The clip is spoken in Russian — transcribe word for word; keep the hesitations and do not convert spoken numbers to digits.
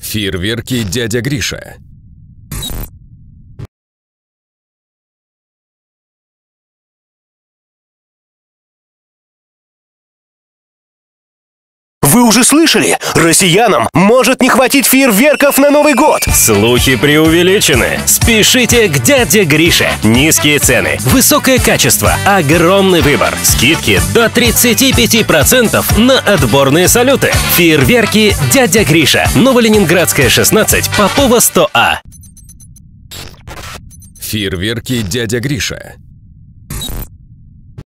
Фейерверки «Дядя Гриша». Вы уже слышали? Россиянам может не хватить фейерверков на Новый год! Слухи преувеличены. Спешите к дяде Грише. Низкие цены, высокое качество, огромный выбор. Скидки до тридцати пяти процентов на отборные салюты. Фейерверки «Дядя Гриша». Новоленинградская, шестнадцать, Попова, сто А. Фейерверки «Дядя Гриша».